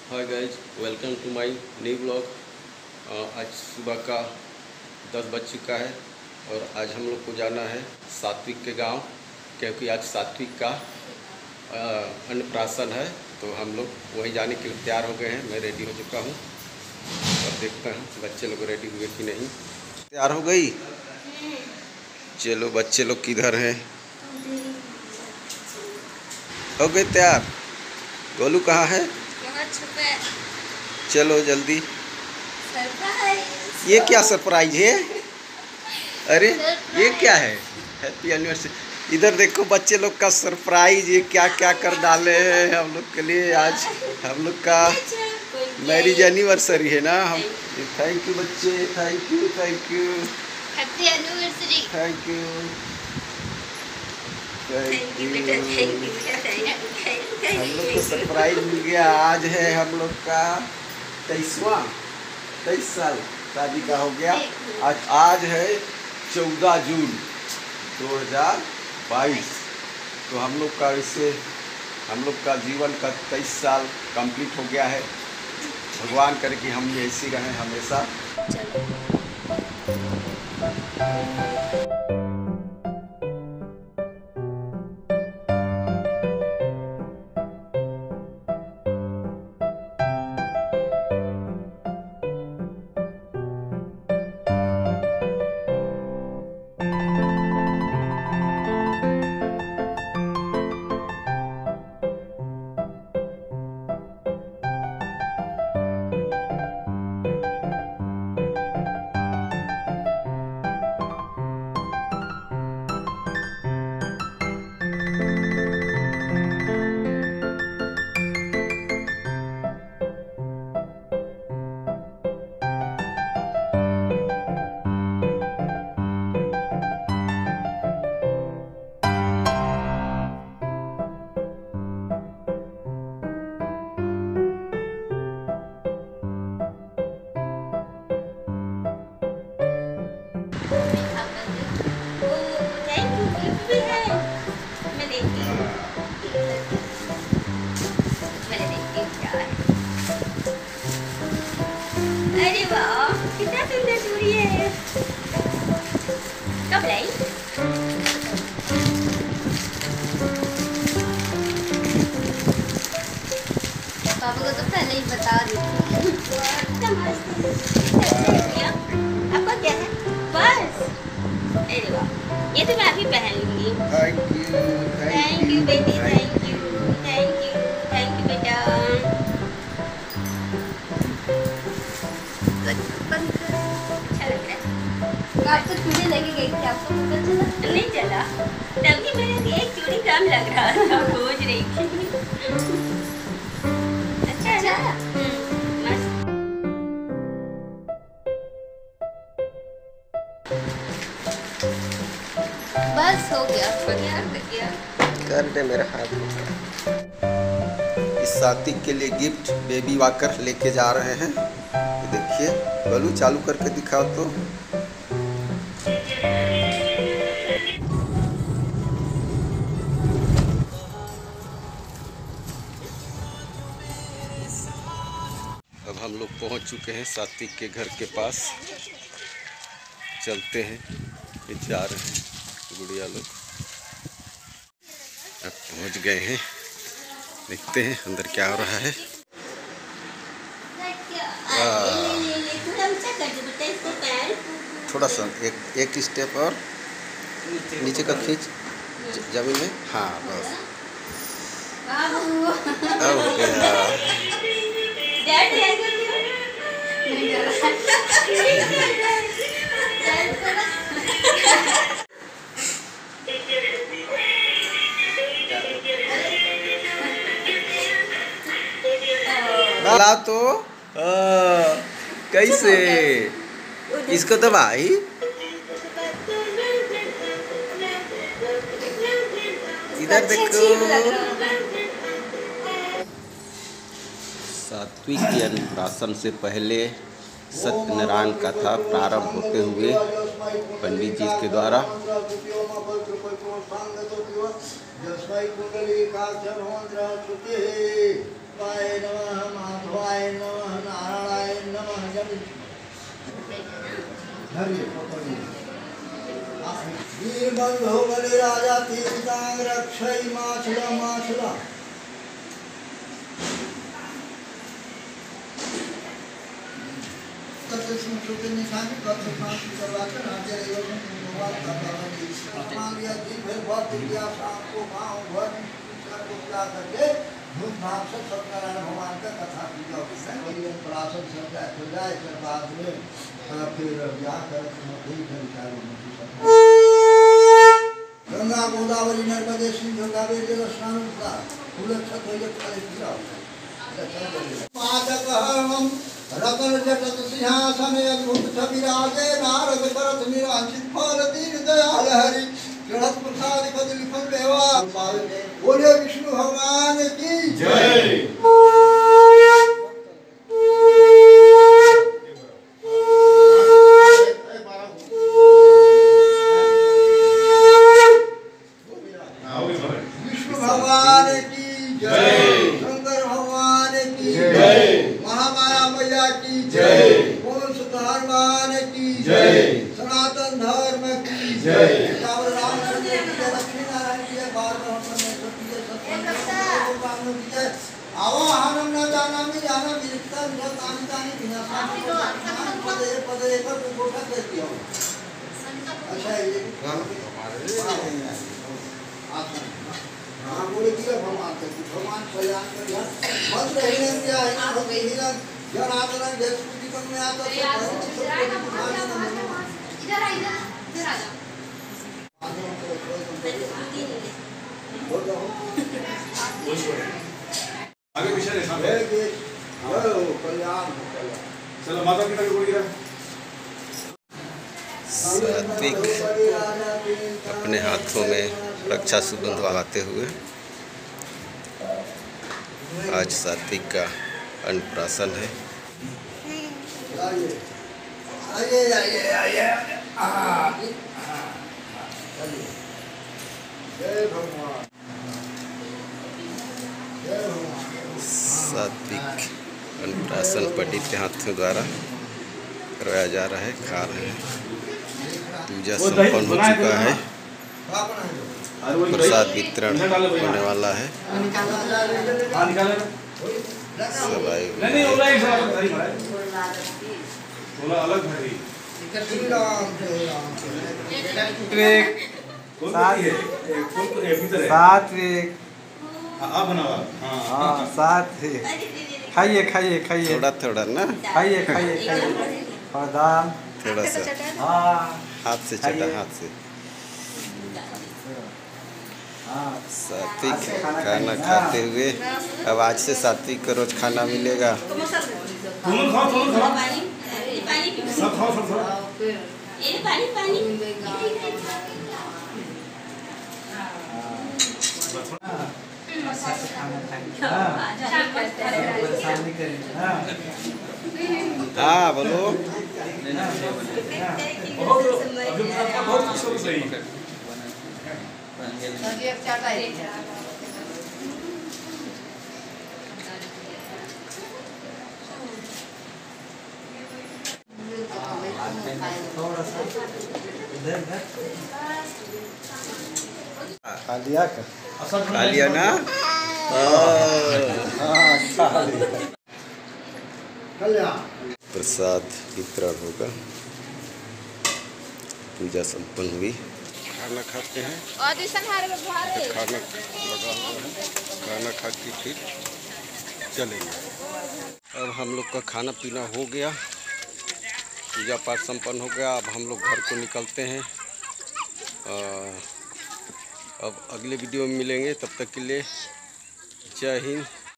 Hi guys, welcome to my new blog. आज सुबह का 10 बज चुका है और आज हम लोग को जाना है सात्विक के गांव, क्योंकि आज सात्विक का अन्नप्राशन है। तो हम लोग वहीं जाने के लिए तैयार हो गए हैं। मैं रेडी हो चुका हूं और देखते हैं बच्चे लोग रेडी हुए कि नहीं। तैयार हो गई? चलो, बच्चे लोग किधर हैं? हो गए तैयार? गोलू कहाँ है? चलो जल्दी। ये क्या सरप्राइज है? अरे ये क्या है? Happy anniversary. इधर देखो बच्चे लोग का सरप्राइज, ये क्या क्या कर डाले हैं हम लोग के लिए। आज हम लोग का मैरिज एनिवर्सरी है ना। हम थैंक यू बच्चे, thank you happy anniversary. Thank you हम लोग को सरप्राइज मिल गया। आज है हम लोग का 23 साल शादी का हो गया। आज है 14 जून 2022। तो हम लोग का इससे हम लोग का जीवन का 23 साल कंप्लीट हो गया है। भगवान करे कि हम ऐसे रहें हमेशा। अरे वाह, कितना सुंदर चूड़ी है। कब लाई? पापा को तो पहले ही बता दी। आपका क्या है? बस। अरे वाह, ये तो मैं अभी पहन लूंगी। थैंक यू बेटी, थैंक यू बेटा। अच्छा लग रहा है। आप तो चूड़ी लेके गई थी, आपको पता चला? नहीं चला, तभी मेरे एक चूड़ी कम लग रहा था, खोज रही थी। अच्छा मस्त। बस हो गया, बढ़िया कर दे मेरा हाथ। इस सात्विक के लिए गिफ्ट बेबी वॉकर लेके जा रहे हैं। ये देखिए, बलू चालू करके दिखाओ तो। अब हम लोग पहुंच चुके हैं सात्विक के घर के पास। चलते हैं, ये जा रहे हैं गुड़िया लोग। अब पहुंच गए हैं, देखते हैं अंदर क्या हो रहा है। थोड़ा सा एक स्टेप और नीचे का खींच जमीन में। हाँ बस, अब हो गया। ला तो कैसे इसको दबाई? इधर देखो। सात्विक के अन्नप्राशन से पहले सत्यनारायण कथा प्रारंभ होते हुए पंडित जी के द्वारा वीरबंधो बलि राजा तीर्थांग रक्षय माछला माछला धूमधाम से सत्यनारायण भगवान का कथा पूजा पराशर शब्द हो जाए फिर बाद में फिर जाकर गंगा गोदावरी नर्मदे सिंधु कावेरी जल स्नान रतन जगत सिंहासन अद्भुत छविराजे नारद भरत निरांचित फल दीन दयाल हरि गणत प्रसाद कदल फल देवा बोले विष्णु भगवान की जय। विष्णु भगवान की जय, शंकर भगवान की जय, महामाया मैया की जय, भगवान की जय, सनातन धर्म की जय, रामचंद्र की जय, लक्ष्मी नारायण की जय, आवाहनम न जानामि जानामि रिक्तं तानि तानि विनाशानि पदे पदे पर गोठा करती हो। अच्छा ये हाँ बोले दिया भगवान से भगवान कल्याण करिया बस रही क्या है ना भगवान हिला जन आदरण जैसे जीवन में आता है इधर आ आगे पीछे देखा कल्याण चलो माता पिता की बोलिए सात्विक अपने हाथों में रक्षा सुगंध लगाते हुए आज सात्विक का अन्नप्राशन है। सात्विक अन्नप्राशन पंडित के हाथों द्वारा करवाया जा रहा है। खा रहे हैं। पूजा संपन्न हो चुका है। प्रसाद वितरण होने वाला है। सब आए खाइए खाइए खाइए थोड़ा थोड़ा ना खाइए खाइए खाइए बादाम थोड़ा सा हाँ हाथ से चटा हाथ से। सात्विक खाना खाते हुए अब आज से सात्विक को रोज खाना मिलेगा। हाँ बोलो खा लिया खा लिया ना। प्रसाद वितरण होगा। पूजा संपन्न हुई। खाना खाते हैं। खाना लगा हुआ है। खाना खा के फिर चलेंगे। अब हम लोग का खाना पीना हो गया। पूजा पाठ संपन्न हो गया। अब हम लोग घर को निकलते हैं। अब अगले वीडियो में मिलेंगे। तब तक के लिए जय हिंद।